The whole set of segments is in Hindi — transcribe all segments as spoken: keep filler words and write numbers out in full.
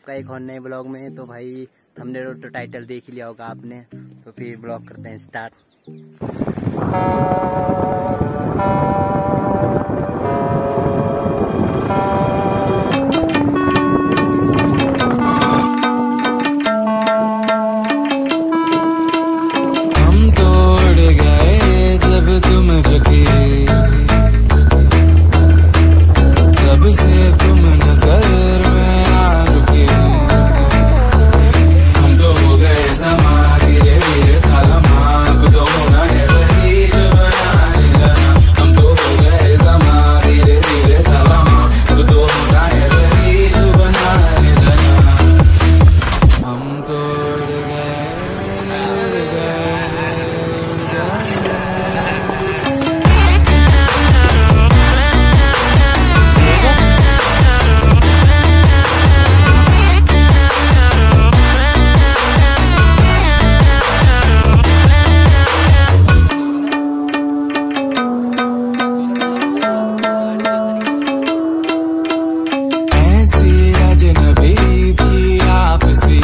का एक और नए ब्लॉग में। तो भाई थंबनेल तो टाइटल देख ही लिया होगा आपने, तो फिर ब्लॉग करते हैं स्टार्ट। हम तोड़ गए जब तुम झुके, तब से तुम नजर में आ रुके। हम तो हो गए समा धीरे धीरे थालमा, अब तो होना है वही जो बनाने जाना। हम तो हो गए समा धीरे धीरे थालमा, अब तो होना है वही जो बनाने जाना। हम तोड़ गए उड़ गए उड़ गए। ऐसी अजनबी थी आपसी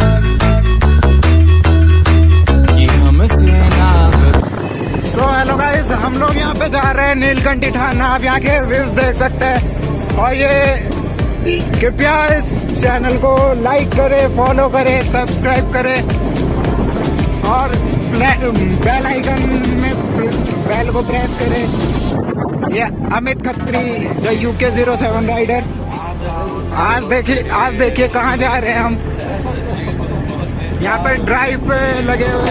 कि हमसे ना कर। सो हेलो गाइस, हम लोग यहाँ पे जा रहे हैं नीलकंठी थाना। आप यहाँ के व्यूज देख सकते हैं। और ये कृपया इस चैनल को लाइक करें, फॉलो करें, सब्सक्राइब करें और बेल आइकन में बेल को प्रेस करें। ये Amit Khatri the UK zero seven rider. आज देखिए आज देखिए कहाँ जा रहे हैं हम। यहाँ पे ड्राइव पे लगे हुए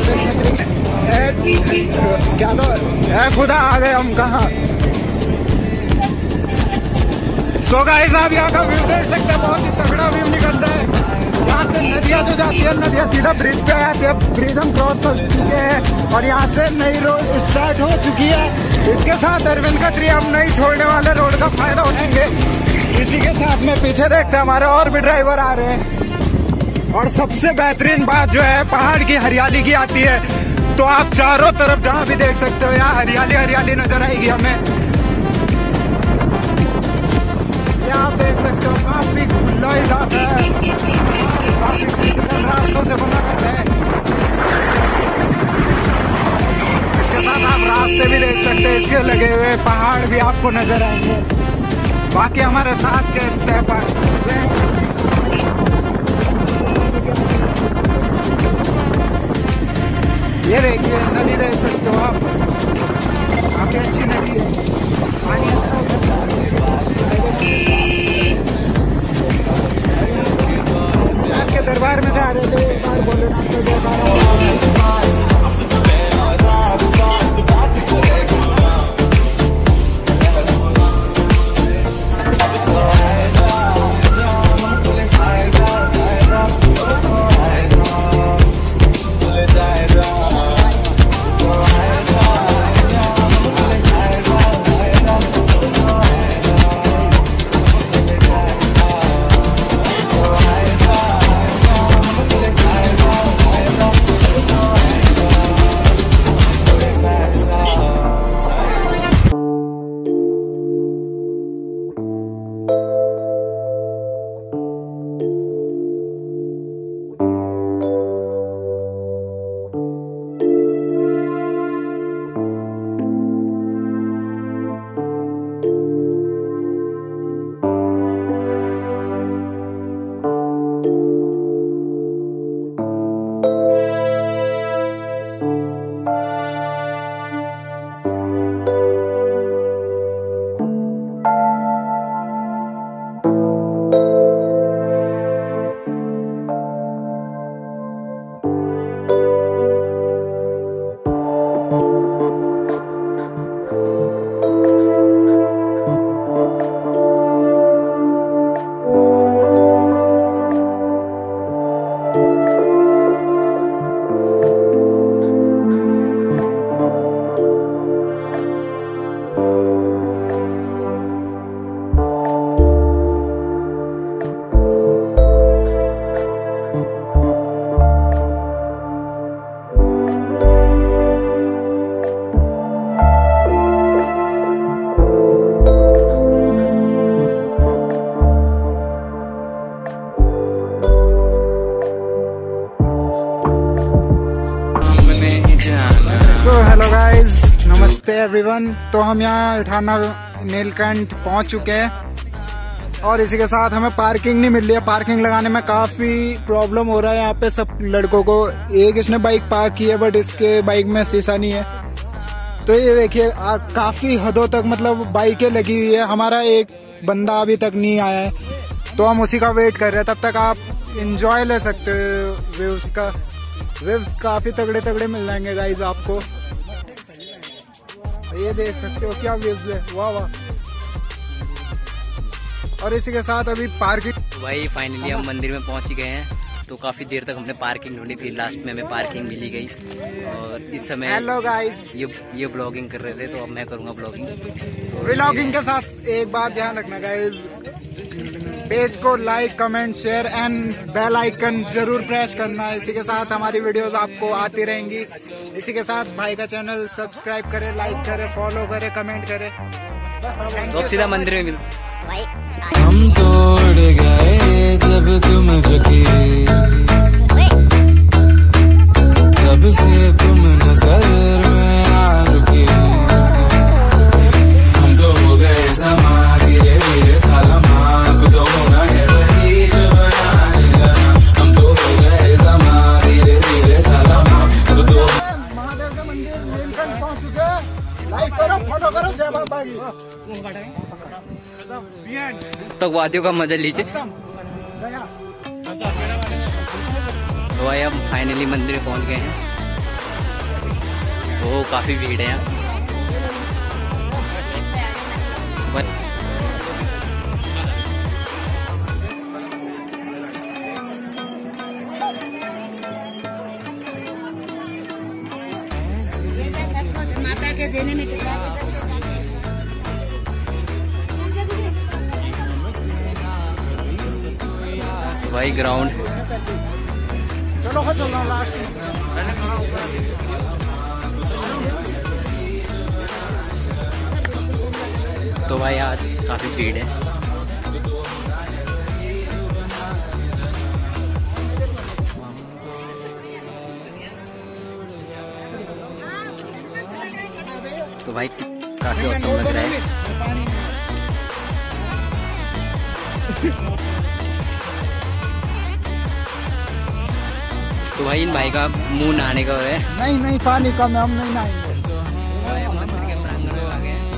क्या तो है, खुदा आ गए हम कहाँ। सो गाइस, आप यहाँ का व्यू देख सकते हैं, बहुत ही तगड़ा व्यू निकलता है। यहाँ से नदियाँ जो जाती है, नदियाँ सीधा ब्रिज पे आती है। ब्रिज हम क्रॉस कर चुके हैं और यहाँ से नई रोड स्टार्ट हो चुकी है। इसके साथ अरविंद का ट्री हम नहीं छोड़ने वाले, रोड का फायदा उठाएंगे। इसी के साथ में पीछे देखते हैं हमारे और भी ड्राइवर आ रहे हैं। और सबसे बेहतरीन बात जो है, पहाड़ की हरियाली की आती है। तो आप चारों तरफ जहाँ भी देख सकते हो, यहाँ हरियाली हरियाली नजर आएगी हमें। यहाँ आप देख सकते हो काफी खुला इलाका है, काफी रास्तों से बना रहता है। इसके साथ आप रास्ते भी देख सकते हैं, इसके लगे हुए पहाड़ भी आपको नजर आएंगे। बाकी हमारे साथ के स्टेप ये देखिए, नदी देख सकते हो आप, काफी अच्छी नदी है। पानी आपके दरबार में जा रहे थे, एक बार बोले ना तो नमस्ते एवरीवन। तो हम यहाँ इठाना नीलकंठ पहुंच चुके हैं और इसी के साथ हमें पार्किंग नहीं मिल रही है। पार्किंग लगाने में काफी प्रॉब्लम हो रहा है यहाँ पे सब लड़कों को। एक इसने बाइक पार्क की है बट इसके बाइक में शीशा नहीं है। तो ये देखिए काफी हदों तक मतलब बाइकें लगी हुई है। हमारा एक बंदा अभी तक नहीं आया है तो हम उसी का वेट कर रहे हैं। तब तक आप इंजॉय ले सकते हो वेव्स का। वेव्स काफी तगड़े तगड़े मिल जाएंगे गाइज आपको। ये देख सकते हो क्या वेव्स है, वाह वाह। और इसी के साथ अभी पार्किंग। भाई फाइनली हम मंदिर में पहुंच गए हैं। तो काफी देर तक हमने पार्किंग ढूंढी, फिर लास्ट में हमें पार्किंग मिली गई। और इस समय हेलो गाइस, ये ये ब्लॉगिंग कर रहे थे तो अब मैं करूंगा ब्लॉगिंग। व्लॉगिंग के साथ एक बात ध्यान रखना गाइस, पेज को like comment share and bell icon जरूर प्रेस करना। इसी के साथ हमारी वीडियोस आपको आती रहेंगी। इसी के साथ भाई का चैनल सब्सक्राइब करें, लाइक करें, फॉलो करें, कमेंट करें। तो सीधा मंदिर में मिलो। हम तोड़ गए जब तुम झुकी, तब से तुम नजर में आ रुकी। हम तो हो गए ज़मा धीरे धीरे थालमा, अब तो होना है वही जो बनाए जाना। हम तो हो गए ज़मा धीरे धीरे थालमा, अब तो महादेव का मंदिर नीलकंठ पहुंच चुके हैं। लाइक करो, फॉलो करो, जय बाबा की। तो वादियों का मजा लीजिए। तो भाई हम फाइनली मंदिर में पहुंच गए हैं। तो काफी भीड़ है यहाँ। माता के देने में भाई ग्राउंड चलो हो चलो लास्ट। तो भाई आज काफी भीड़ है। तो भाई काफी औसम लग रहा है। तो भाई इन भाई का मुंह नहाने का है। नहीं नहीं पानी कम है, हम नहीं नहाएंगे। मंदिर के प्रांगण में आ गए हैं।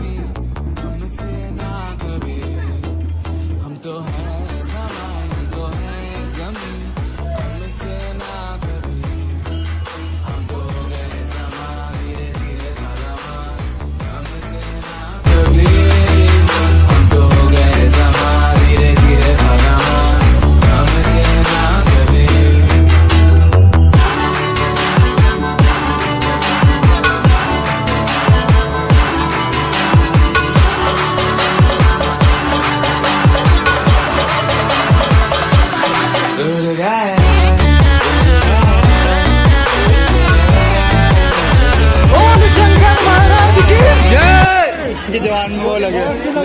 हम तो हैं ज़मा, हम तो हैं ज़मीं, हमसे ना कभी। हम तो हो गए ज़मा धीरे धीरे थालमा, हमसे ना कभी। हम तो हो गए ज़मा धीरे धीरे थालमा, हमसे ना कभी। जवान में वो लगे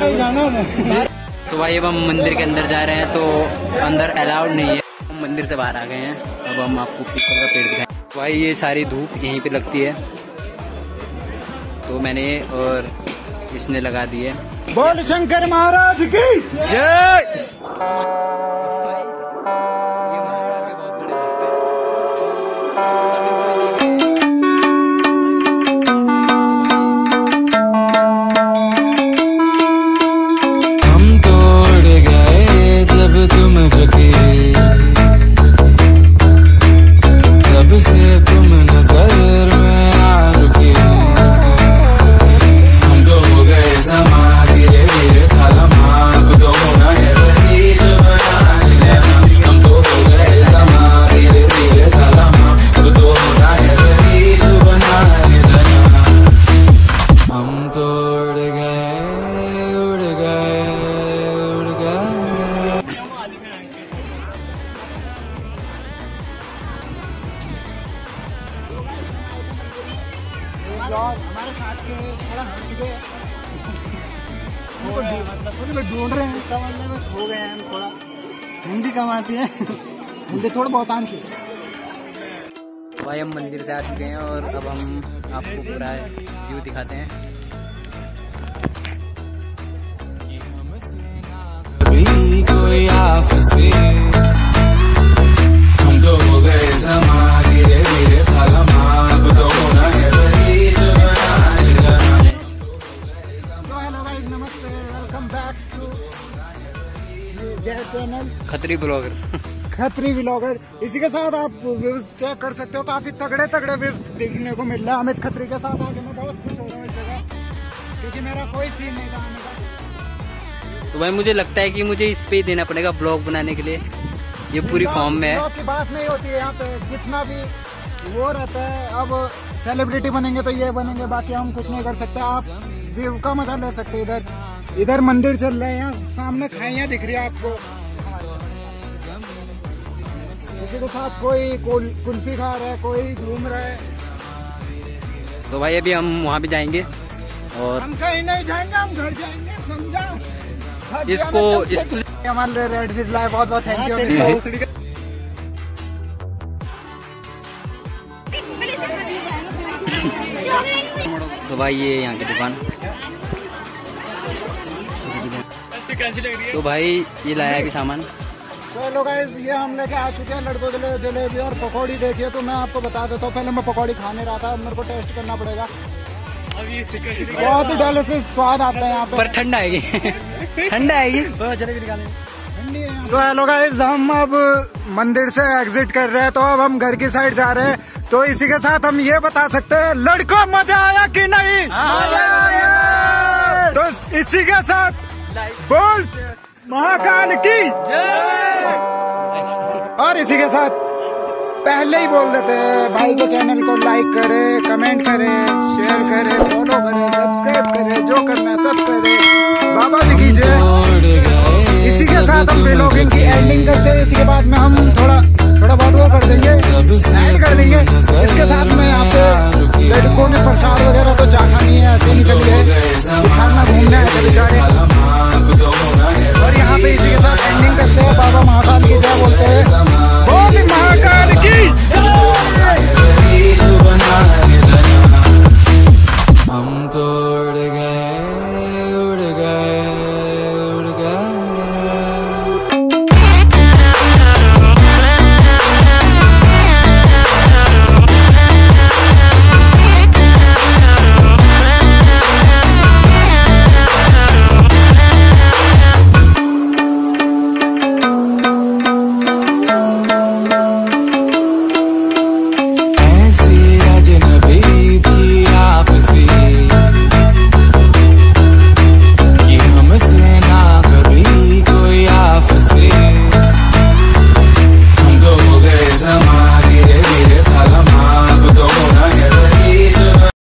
तो भाई अब हम मंदिर के अंदर जा रहे हैं। तो अंदर अलाउड नहीं है, हम मंदिर से बाहर आ गए हैं। अब हम आपको पीपल का पेड़ दिखाएं। तो भाई ये सारी धूप यहीं पे लगती है तो मैंने और इसने लगा दी है। बोल शंकर महाराज की जय। तुम झुकी, तब से तुम नजर में आ रुकी। हम तो हो गए ज़मा धीरे धीरे थालमा, अब तो होना है वही जो बनाए जाना। हम तो हो गए ज़मा धीरे धीरे थालमा, अब तो होना है वही जो बनाए जाना। हम तो उड़ गए उड़ गए उड़ गए। हमारे साथ के थोड़ा हट चुके हैं, मतलब ढूंढ रहे हैं। इसका मतलब हो गए हैं थोड़ा। हिंदी कम आती है, मुझे थोड़ा बहुत आंसर। भाई हम मंदिर से आ चुके हैं और अब हम आपको पूरा व्यू दिखाते हैं। कोई आफसी हम तो हो गए ज़मा धीरे धीरे फलमा अब तो होना है वही जो बनाए जाना। So hello guys, नमस्ते, welcome back to channel Khatri blogger Khatri vlogger. इसी के साथ आप व्यूज चेक कर सकते हो, काफी तगड़े तगड़े व्यूज देखने को मिल रहा है। अमित खत्री के साथ आके मैं बहुत खुश हो रहा हूँ इस जगह, क्योंकि मेरा कोई सीन नहीं था आने का। तो भाई मुझे लगता है कि मुझे इस पे ही देना पड़ेगा ब्लॉग बनाने के लिए, ये पूरी फॉर्म में है। ब्लॉग की बात नहीं होती है यहाँ पे, जितना भी वो रहता है। अब सेलिब्रिटी बनेंगे तो ये बनेंगे, बाकी हम कुछ नहीं कर सकते। आप व्यू का मजा ले सकते। इधर इधर मंदिर चल रहे हैं, यहाँ सामने खाइयाँ दिख रही है आपको। किसी के साथ कोई कुल्फी खा रहा है, कोई घूम रहा है। तो भाई अभी हम वहाँ पे जाएंगे और हम कहीं नहीं जाएंगे, हम घर जाएंगे, समझा। इसको इसको हमारे रेड फिश लाइव बहुत बहुत थैंक यू। तो भाई ये यहाँ की दुकान। तो भाई ये लाया भी सामान। चलो गाइस, ये हम लेके आ चुके हैं लड़कों के लिए जलेबी और पकौड़ी। देखिए तो मैं आपको बता देता हूँ, पहले मैं पकौड़ी खाने रहा था, मेरे को टेस्ट करना पड़ेगा। बहुत ही डेलिशियस स्वाद आता है यहाँ पे, पर ठंडा आएगी ठंडा आएगी। सो हेलो गाइस, हम अब मंदिर से एग्जिट कर रहे हैं, तो अब हम घर की साइड जा रहे हैं। तो इसी के साथ हम ये बता सकते हैं, लड़कों मजा आया कि नहीं? तो इसी के साथ बोल महाकाल की और इसी के साथ पहले ही बोल देते हैं भाई को चैनल को लाइक करे, कमेंट करे, शेयर करे, फॉलो करे, सब्सक्राइब करे, जो करना है सब करे। बाबा जी की जय। इसी के साथ हम व्लॉगिंग की एंडिंग